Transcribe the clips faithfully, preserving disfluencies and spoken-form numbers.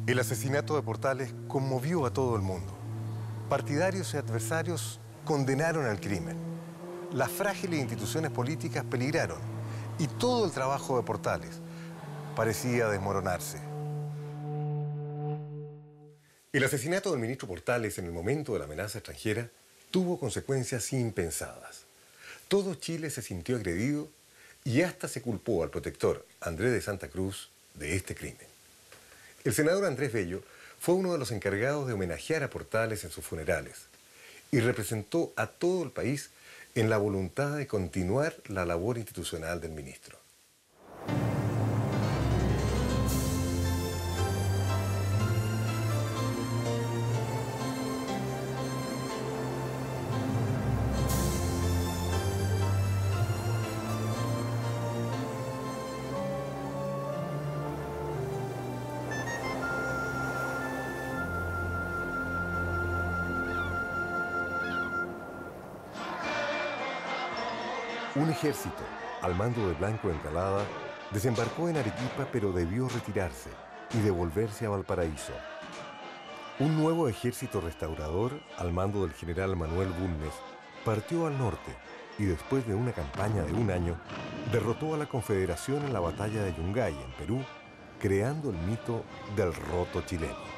El asesinato de Portales conmovió a todo el mundo. Partidarios y adversarios condenaron al crimen. Las frágiles instituciones políticas peligraron y todo el trabajo de Portales parecía desmoronarse. El asesinato del ministro Portales en el momento de la amenaza extranjera tuvo consecuencias impensadas. Todo Chile se sintió agredido y hasta se culpó al protector Andrés de Santa Cruz de este crimen. El senador Andrés Bello fue uno de los encargados de homenajear a Portales en sus funerales y representó a todo el país en la voluntad de continuar la labor institucional del ministro. Un ejército, al mando de Blanco Encalada, desembarcó en Arequipa, pero debió retirarse y devolverse a Valparaíso. Un nuevo ejército restaurador, al mando del general Manuel Bulnes, partió al norte y después de una campaña de un año, derrotó a la Confederación en la batalla de Yungay, en Perú, creando el mito del roto chileno.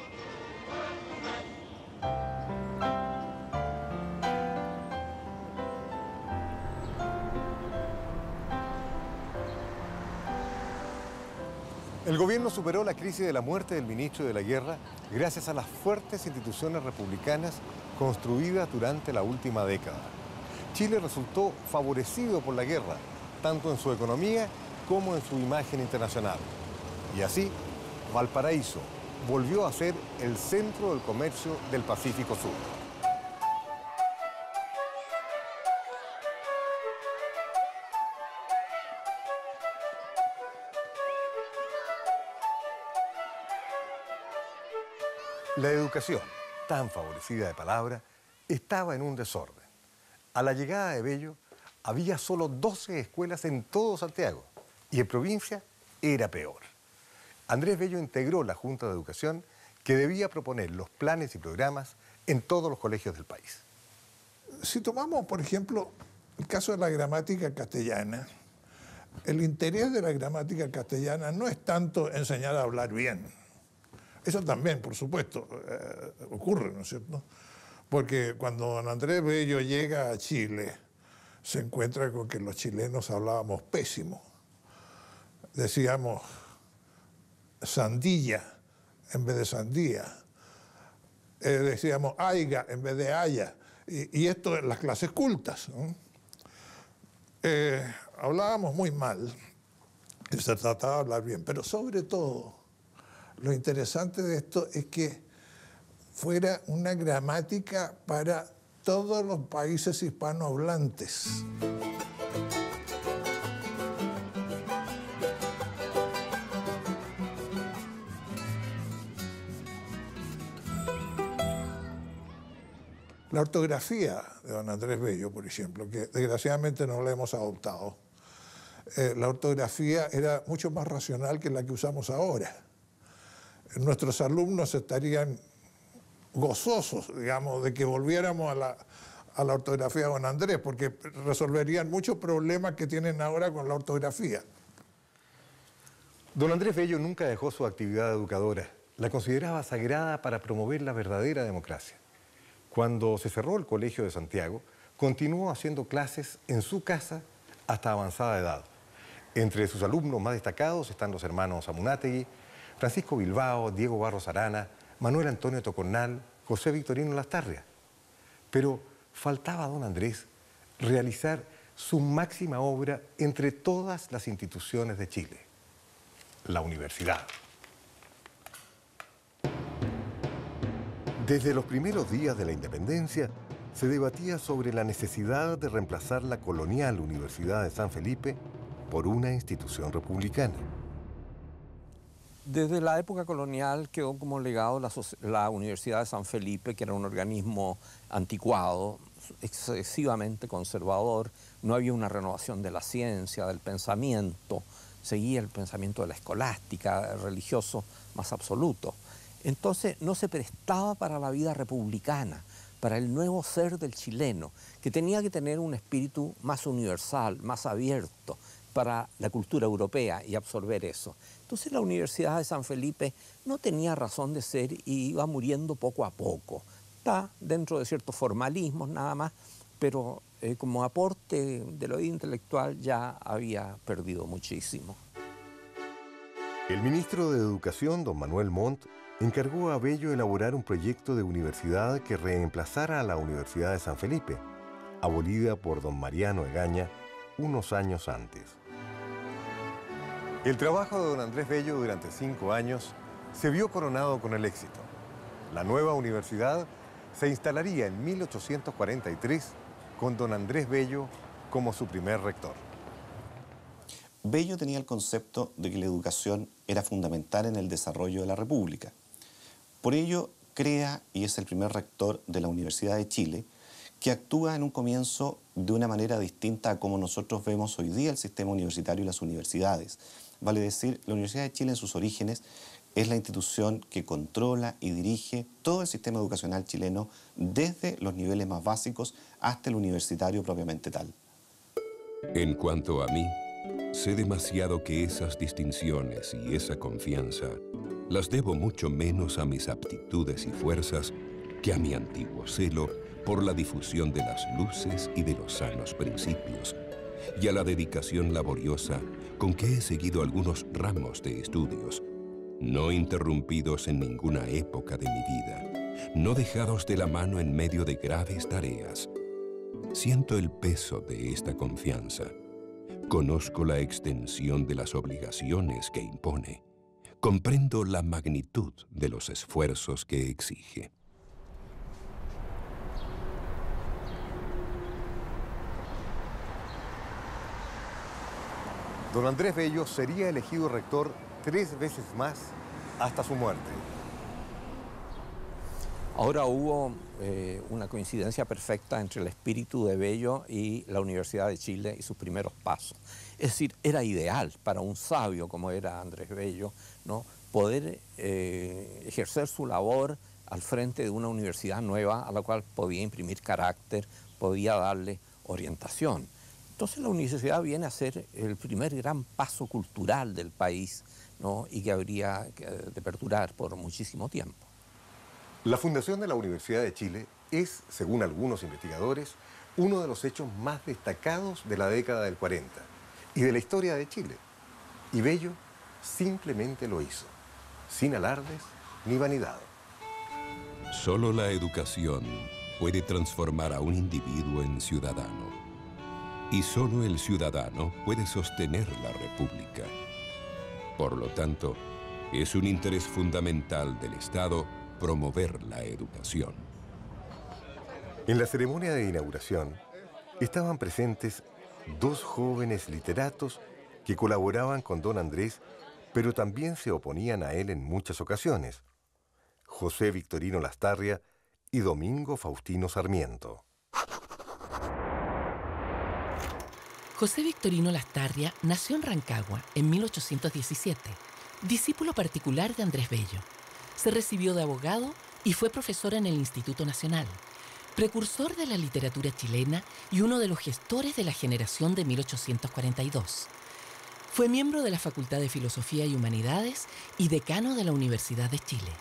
El gobierno superó la crisis de la muerte del ministro de la Guerra gracias a las fuertes instituciones republicanas construidas durante la última década. Chile resultó favorecido por la guerra, tanto en su economía como en su imagen internacional. Y así, Valparaíso volvió a ser el centro del comercio del Pacífico Sur. La educación, tan favorecida de palabra, estaba en un desorden. A la llegada de Bello, había solo doce escuelas en todo Santiago y en provincia era peor. Andrés Bello integró la Junta de Educación que debía proponer los planes y programas en todos los colegios del país. Si tomamos, por ejemplo, el caso de la gramática castellana, el interés de la gramática castellana no es tanto enseñar a hablar bien. Eso también, por supuesto, eh, ocurre, ¿no es cierto? Porque cuando don Andrés Bello llega a Chile, se encuentra con que los chilenos hablábamos pésimo. Decíamos sandilla en vez de sandía. Eh, decíamos aiga en vez de haya. Y, y esto en las clases cultas, ¿no? Eh, hablábamos muy mal y se trataba de hablar bien, pero sobre todo, lo interesante de esto es que fuera una gramática para todos los países hispanohablantes. La ortografía de don Andrés Bello, por ejemplo, que desgraciadamente no la hemos adoptado, eh, la ortografía era mucho más racional que la que usamos ahora. Nuestros alumnos estarían gozosos, digamos, de que volviéramos a la, a la ortografía de don Andrés, porque resolverían muchos problemas que tienen ahora con la ortografía. Don Andrés Bello nunca dejó su actividad educadora. La consideraba sagrada para promover la verdadera democracia. Cuando se cerró el Colegio de Santiago, continuó haciendo clases en su casa hasta avanzada edad. Entre sus alumnos más destacados están los hermanos Amunátegui, Francisco Bilbao, Diego Barros Arana, Manuel Antonio Tocornal, José Victorino Lastarria. Pero faltaba a don Andrés realizar su máxima obra entre todas las instituciones de Chile, la universidad. Desde los primeros días de la independencia, se debatía sobre la necesidad de reemplazar la colonial Universidad de San Felipe por una institución republicana. Desde la época colonial quedó como legado la, la Universidad de San Felipe, que era un organismo anticuado, excesivamente conservador. No había una renovación de la ciencia, del pensamiento. Seguía el pensamiento de la escolástica, religioso más absoluto. Entonces no se prestaba para la vida republicana, para el nuevo ser del chileno, que tenía que tener un espíritu más universal, más abierto para la cultura europea y absorber eso. Entonces la Universidad de San Felipe no tenía razón de ser y iba muriendo poco a poco. Está dentro de ciertos formalismos nada más, pero eh, como aporte de lo intelectual ya había perdido muchísimo. El ministro de Educación, don Manuel Montt, encargó a Bello elaborar un proyecto de universidad que reemplazara a la Universidad de San Felipe, abolida por don Mariano Egaña unos años antes. El trabajo de don Andrés Bello durante cinco años se vio coronado con el éxito. La nueva universidad se instalaría en mil ochocientos cuarenta y tres con don Andrés Bello como su primer rector. Bello tenía el concepto de que la educación era fundamental en el desarrollo de la República. Por ello, crea y es el primer rector de la Universidad de Chile, que actúa en un comienzo de una manera distinta a como nosotros vemos hoy día el sistema universitario y las universidades. Vale decir, la Universidad de Chile en sus orígenes es la institución que controla y dirige todo el sistema educacional chileno desde los niveles más básicos hasta el universitario propiamente tal. En cuanto a mí, sé demasiado que esas distinciones y esa confianza las debo mucho menos a mis aptitudes y fuerzas que a mi antiguo celo por la difusión de las luces y de los sanos principios, y a la dedicación laboriosa con que he seguido algunos ramos de estudios, no interrumpidos en ninguna época de mi vida, no dejados de la mano en medio de graves tareas. Siento el peso de esta confianza. Conozco la extensión de las obligaciones que impone. Comprendo la magnitud de los esfuerzos que exige. Don Andrés Bello sería elegido rector tres veces más hasta su muerte. Ahora hubo eh, una coincidencia perfecta entre el espíritu de Bello y la Universidad de Chile y sus primeros pasos. Es decir, era ideal para un sabio como era Andrés Bello, ¿no?, poder eh, ejercer su labor al frente de una universidad nueva a la cual podía imprimir carácter, podía darle orientación. Entonces la universidad viene a ser el primer gran paso cultural del país, ¿no?, y que habría de perdurar por muchísimo tiempo. La fundación de la Universidad de Chile es, según algunos investigadores, uno de los hechos más destacados de la década del cuarenta y de la historia de Chile. Y Bello simplemente lo hizo, sin alardes ni vanidad. Solo la educación puede transformar a un individuo en ciudadano. Y solo el ciudadano puede sostener la República. Por lo tanto, es un interés fundamental del Estado promover la educación. En la ceremonia de inauguración estaban presentes dos jóvenes literatos que colaboraban con don Andrés, pero también se oponían a él en muchas ocasiones: José Victorino Lastarria y Domingo Faustino Sarmiento. José Victorino Lastarria nació en Rancagua en mil ochocientos diecisiete, discípulo particular de Andrés Bello. Se recibió de abogado y fue profesor en el Instituto Nacional, precursor de la literatura chilena y uno de los gestores de la generación de mil ochocientos cuarenta y dos. Fue miembro de la Facultad de Filosofía y Humanidades y decano de la Universidad de Chile.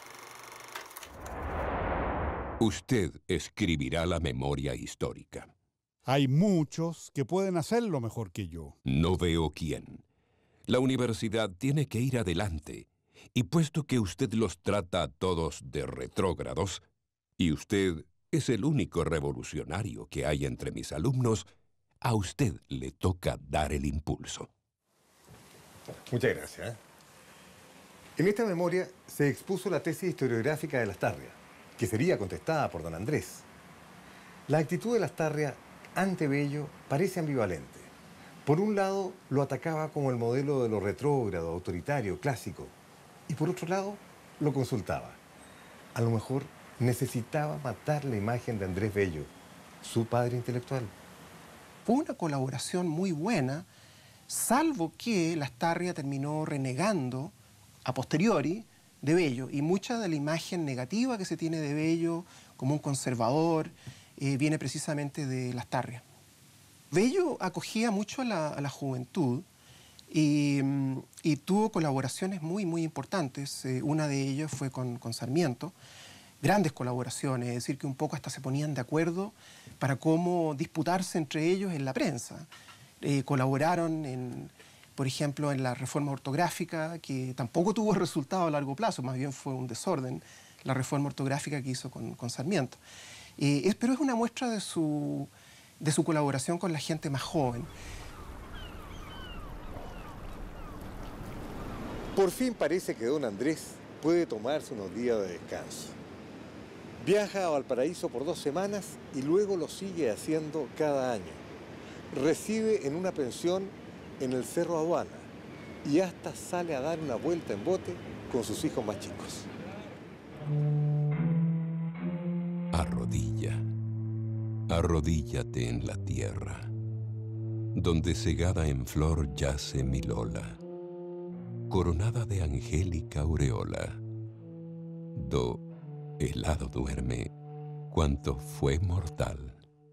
Usted escribirá la memoria histórica. Hay muchos que pueden hacerlo mejor que yo. No veo quién. La universidad tiene que ir adelante. Y puesto que usted los trata a todos de retrógrados, y usted es el único revolucionario que hay entre mis alumnos, a usted le toca dar el impulso. Muchas gracias. En esta memoria se expuso la tesis historiográfica de Lastarria, que sería contestada por don Andrés. La actitud de Lastarria ante Bello parece ambivalente. Por un lado, lo atacaba como el modelo de lo retrógrado, autoritario, clásico, y por otro lado, lo consultaba. A lo mejor necesitaba matar la imagen de Andrés Bello, su padre intelectual. Fue una colaboración muy buena, salvo que Lastarria terminó renegando a posteriori de Bello, y mucha de la imagen negativa que se tiene de Bello como un conservador eh, viene precisamente de Lastarria. Bello acogía mucho a la, a la juventud y, y tuvo colaboraciones muy, muy importantes. Eh, una de ellas fue con, con Sarmiento, grandes colaboraciones, es decir, que un poco hasta se ponían de acuerdo para cómo disputarse entre ellos en la prensa. Eh, colaboraron, en, por ejemplo, en la reforma ortográfica, que tampoco tuvo resultado a largo plazo, más bien fue un desorden, la reforma ortográfica que hizo con, con Sarmiento. Eh, es, pero es una muestra de su, de su colaboración con la gente más joven. Por fin parece que don Andrés puede tomarse unos días de descanso. Viaja a Valparaíso por dos semanas y luego lo sigue haciendo cada año. Reside en una pensión en el Cerro Aduana y hasta sale a dar una vuelta en bote con sus hijos más chicos. Arrodilla, arrodíllate en la tierra, donde cegada en flor yace mi Lola, coronada de angélica aureola. Do helado duerme cuanto fue mortal.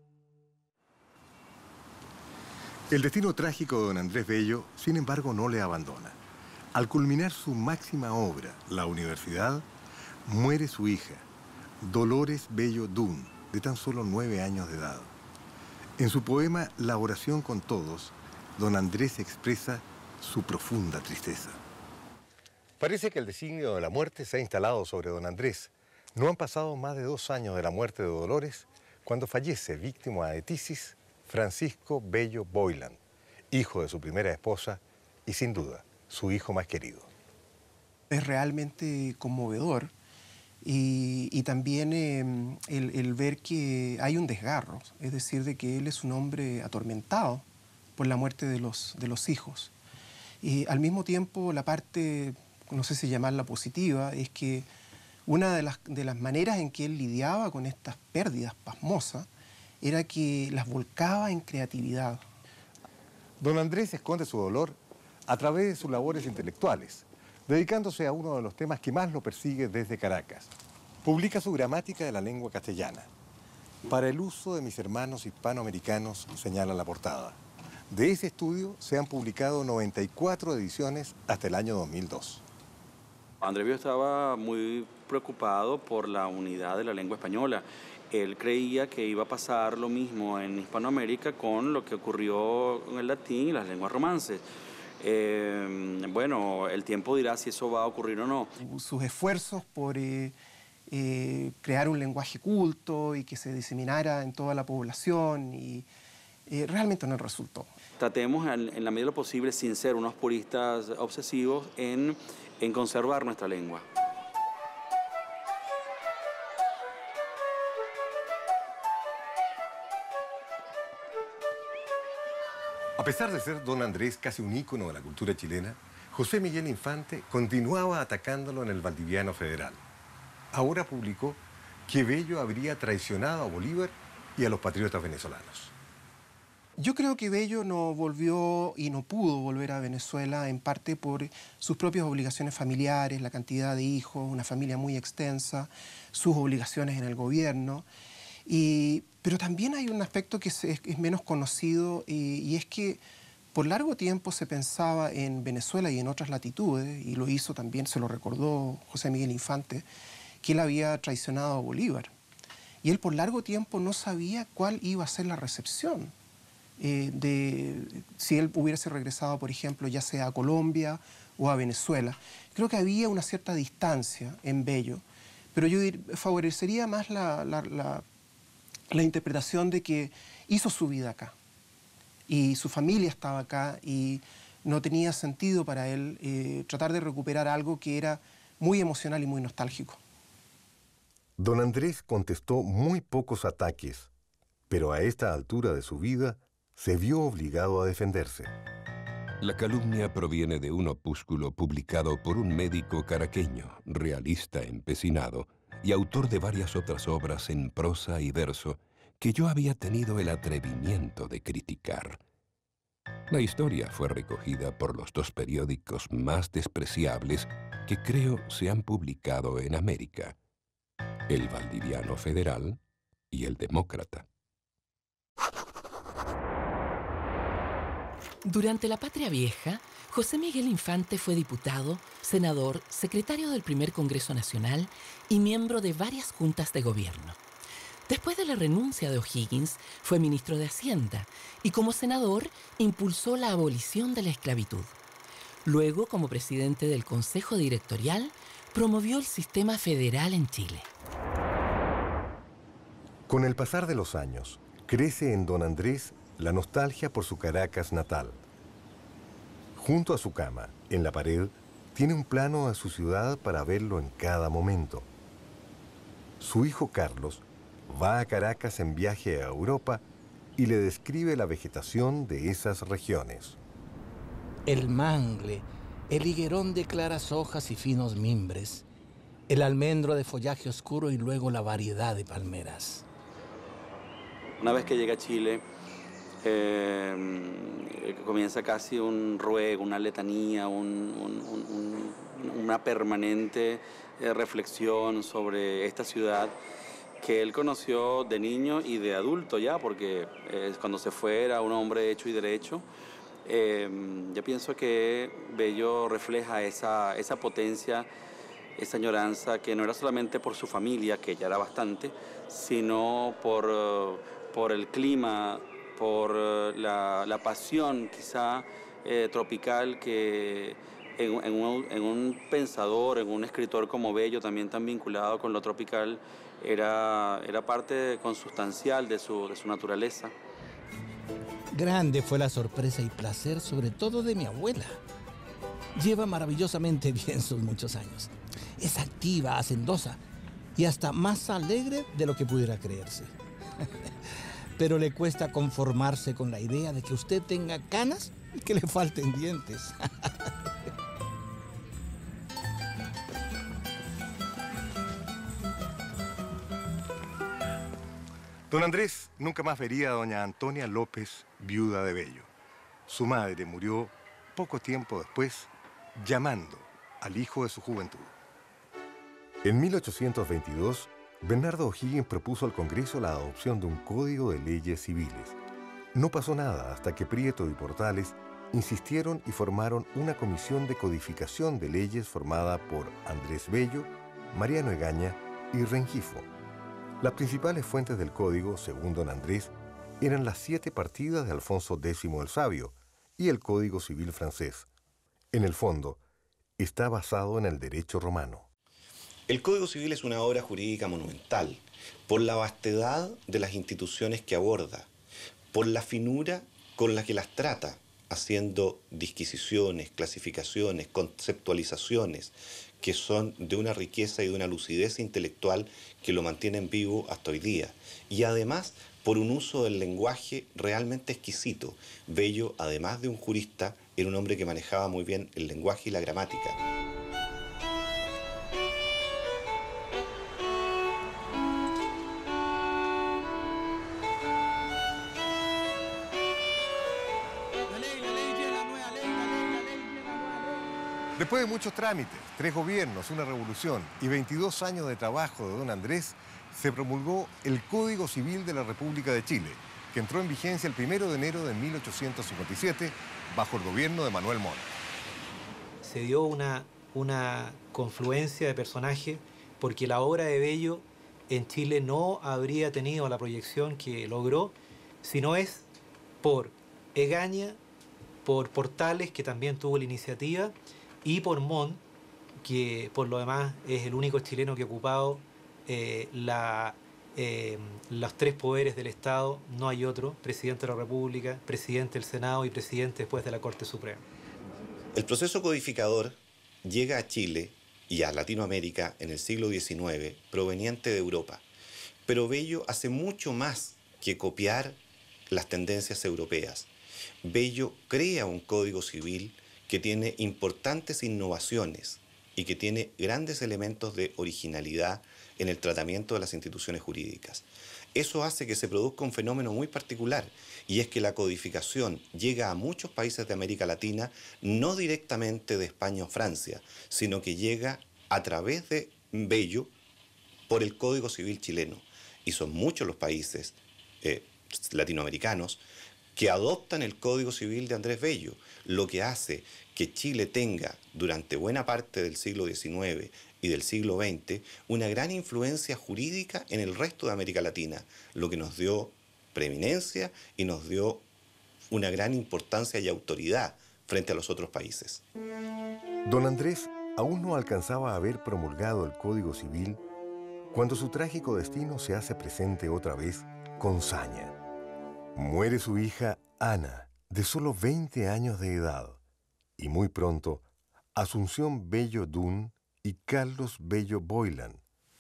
El destino trágico de don Andrés Bello, sin embargo, no le abandona. Al culminar su máxima obra, la universidad, muere su hija, Dolores Bello Dunn, de tan solo nueve años de edad. En su poema La oración con todos, don Andrés expresa su profunda tristeza. Parece que el designio de la muerte se ha instalado sobre don Andrés. No han pasado más de dos años de la muerte de Dolores cuando fallece víctima de tisis Francisco Bello Boylan, hijo de su primera esposa y sin duda su hijo más querido. Es realmente conmovedor y, y también eh, el, el ver que hay un desgarro, es decir, de que él es un hombre atormentado por la muerte de los, de los hijos. Y al mismo tiempo la parte, no sé si llamarla positiva, es que una de las, de las maneras en que él lidiaba con estas pérdidas pasmosas era que las volcaba en creatividad. Don Andrés esconde su dolor a través de sus labores intelectuales, dedicándose a uno de los temas que más lo persigue desde Caracas. Publica su gramática de la lengua castellana. Para el uso de mis hermanos hispanoamericanos, señala la portada. De ese estudio se han publicado noventa y cuatro ediciones hasta el año dos mil dos. Andrés Bello estaba muy preocupado por la unidad de la lengua española. Él creía que iba a pasar lo mismo en Hispanoamérica con lo que ocurrió en el latín y las lenguas romances. Eh, bueno, el tiempo dirá si eso va a ocurrir o no. Sus esfuerzos por eh, eh, crear un lenguaje culto y que se diseminara en toda la población y eh, realmente no resultó. Tratemos en, en la medida de lo posible, sin ser unos puristas obsesivos, en, en conservar nuestra lengua. A pesar de ser don Andrés casi un ícono de la cultura chilena, José Miguel Infante continuaba atacándolo en el Valdiviano Federal. Ahora publicó que Bello habría traicionado a Bolívar y a los patriotas venezolanos. Yo creo que Bello no volvió y no pudo volver a Venezuela en parte por sus propias obligaciones familiares, la cantidad de hijos, una familia muy extensa, sus obligaciones en el gobierno. Y, pero también hay un aspecto que es, es menos conocido y, y es que por largo tiempo se pensaba en Venezuela y en otras latitudes, y lo hizo también, se lo recordó José Miguel Infante, que él había traicionado a Bolívar. Y él por largo tiempo no sabía cuál iba a ser la recepción eh, de si él hubiese regresado, por ejemplo, ya sea a Colombia o a Venezuela. Creo que había una cierta distancia en Bello, pero yo favorecería más la, la, la la interpretación de que hizo su vida acá y su familia estaba acá y no tenía sentido para él eh, tratar de recuperar algo que era muy emocional y muy nostálgico. Don Andrés contestó muy pocos ataques, pero a esta altura de su vida se vio obligado a defenderse. La calumnia proviene de un opúsculo publicado por un médico caraqueño, realista empecinado, y autor de varias otras obras en prosa y verso que yo había tenido el atrevimiento de criticar. La historia fue recogida por los dos periódicos más despreciables que creo se han publicado en América, el Valdiviano Federal y el Demócrata. Durante la Patria Vieja, José Miguel Infante fue diputado, senador, secretario del primer Congreso Nacional y miembro de varias juntas de gobierno. Después de la renuncia de O'Higgins, fue ministro de Hacienda y como senador impulsó la abolición de la esclavitud. Luego, como presidente del Consejo Directorial, promovió el sistema federal en Chile. Con el pasar de los años, crece en don Andrés la nostalgia por su Caracas natal. Junto a su cama, en la pared, tiene un plano a su ciudad para verlo en cada momento. Su hijo Carlos va a Caracas en viaje a Europa y le describe la vegetación de esas regiones. El mangle, el higuerón de claras hojas y finos mimbres, el almendro de follaje oscuro y luego la variedad de palmeras. Una vez que llega a Chile, eh, comienza casi un ruego, una letanía, un, un, un, una permanente eh, reflexión sobre esta ciudad que él conoció de niño y de adulto ya, porque eh, cuando se fue era un hombre hecho y derecho. Eh, yo pienso que Bello refleja esa, esa potencia, esa añoranza que no era solamente por su familia, que ya era bastante, sino por, uh, por el clima, por uh, la, la pasión quizá eh, tropical que en, en, un, en un pensador, en un escritor como Bello, también tan vinculado con lo tropical, era, era parte consustancial de su, de su naturaleza. Grande fue la sorpresa y placer, sobre todo de mi abuela. Lleva maravillosamente bien sus muchos años. Es activa, hacendosa y hasta más alegre de lo que pudiera creerse. Pero le cuesta conformarse con la idea de que usted tenga canas y que le falten dientes. Don Andrés nunca más vería a doña Antonia López, viuda de Bello. Su madre murió poco tiempo después, llamando al hijo de su juventud. En mil ochocientos veintidós, Bernardo O'Higgins propuso al Congreso la adopción de un código de leyes civiles. No pasó nada hasta que Prieto y Portales insistieron y formaron una comisión de codificación de leyes formada por Andrés Bello, Mariano Egaña y Rengifo. Las principales fuentes del código, según don Andrés, eran las siete partidas de Alfonso décimo el Sabio y el Código Civil francés. En el fondo, está basado en el derecho romano. El Código Civil es una obra jurídica monumental por la vastedad de las instituciones que aborda, por la finura con la que las trata, haciendo disquisiciones, clasificaciones, conceptualizaciones, que son de una riqueza y de una lucidez intelectual que lo mantienen vivo hasta hoy día. Y además, por un uso del lenguaje realmente exquisito. Bello, además de un jurista, era un hombre que manejaba muy bien el lenguaje y la gramática. Después de muchos trámites, tres gobiernos, una revolución y veintidós años de trabajo de don Andrés, se promulgó el Código Civil de la República de Chile, que entró en vigencia el primero de enero de mil ochocientos cincuenta y siete bajo el gobierno de Manuel Montt. Se dio una, una confluencia de personajes porque la obra de Bello en Chile no habría tenido la proyección que logró si no es por Egaña, por Portales, que también tuvo la iniciativa, y por Montt, que por lo demás es el único chileno que ha ocupado eh, la, eh, los tres poderes del Estado. No hay otro: presidente de la República, presidente del Senado y presidente después de la Corte Suprema. El proceso codificador llega a Chile y a Latinoamérica en el siglo diecinueve, proveniente de Europa. Pero Bello hace mucho más que copiar las tendencias europeas. Bello crea un código civil que tiene importantes innovaciones y que tiene grandes elementos de originalidad en el tratamiento de las instituciones jurídicas. eso hace que se produzca un fenómeno muy particular, y es que la codificación llega a muchos países de América Latina, no directamente de España o Francia, sino que llega a través de Bello por el Código Civil chileno. Y son muchos los países eh, latinoamericanos que adoptan el Código Civil de Andrés Bello, lo que hace que Chile tenga durante buena parte del siglo diecinueve y del siglo veinte una gran influencia jurídica en el resto de América Latina, lo que nos dio preeminencia y nos dio una gran importancia y autoridad frente a los otros países. Don Andrés aún no alcanzaba a haber promulgado el Código Civil cuando su trágico destino se hace presente otra vez con saña. Muere su hija Ana, de solo veinte años de edad, y muy pronto Asunción Bello Dunn y Carlos Bello Boylan.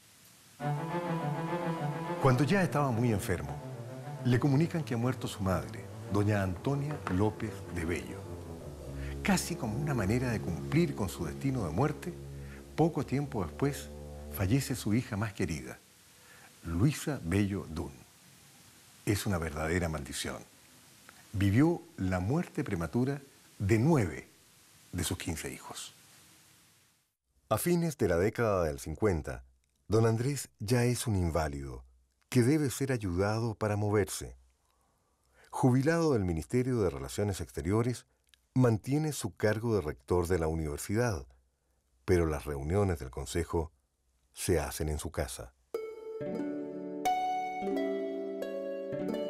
Cuando ya estaba muy enfermo, le comunican que ha muerto su madre, doña Antonia López de Bello. Casi como una manera de cumplir con su destino de muerte, poco tiempo después fallece su hija más querida, Luisa Bello Dunn. Es una verdadera maldición. Vivió la muerte prematura de nueve de sus quince hijos. A fines de la década del cincuenta, don Andrés ya es un inválido que debe ser ayudado para moverse. Jubilado del Ministerio de Relaciones Exteriores, mantiene su cargo de rector de la universidad, pero las reuniones del consejo se hacen en su casa.